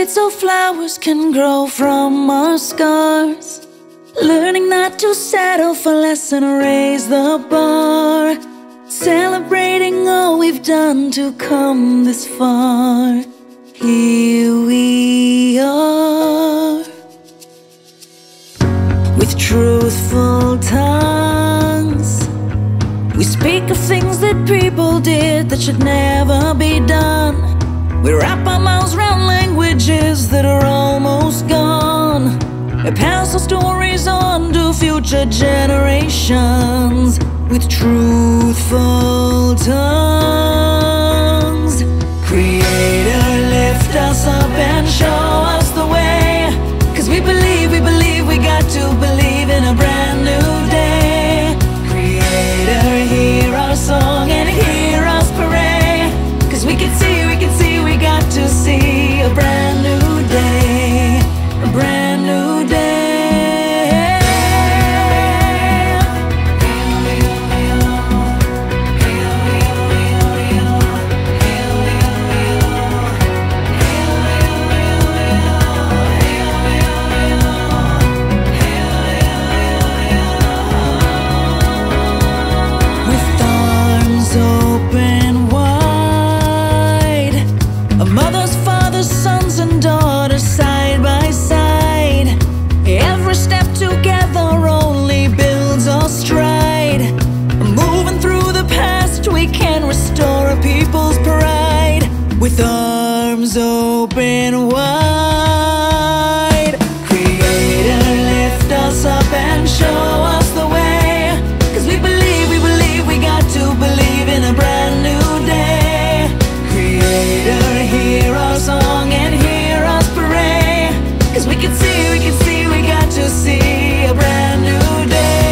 seeds so flowers can grow from our scars. Learning not to settle for less and raise the bar. Celebrating all we've done to come this far. Here we are, with truthful tongues. We speak of things that people did that should never be done. We wrap our mouths around languages that are almost gone. We pass our stories on to future generations with truthful tongues. Creator, lift us up and show us the way. 'Cause we believe we got to believe in a brand new day. Creator, hear our song and hear us pray. 'Cause we can see, we got to see a brand new day. A brand new day. Mothers, fathers, sons and daughters side by side. Every step together only builds our stride. Moving through the past, we can restore a people's pride. With arms open wide. Creator, lift us up and show us the way. 'Cause we believe we got to believe in a brand new day. Creator, hear our song and hear us pray. 'Cause we can see, we got to see a brand new day.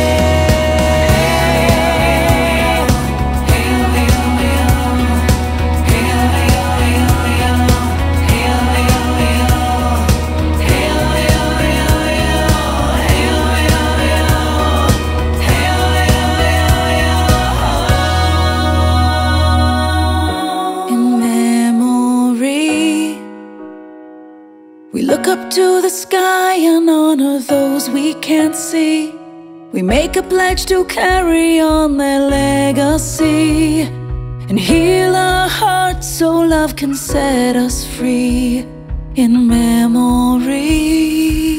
We look up to the sky and honor those we can't see. We make a pledge to carry on their legacy and heal our hearts so love can set us free in memory.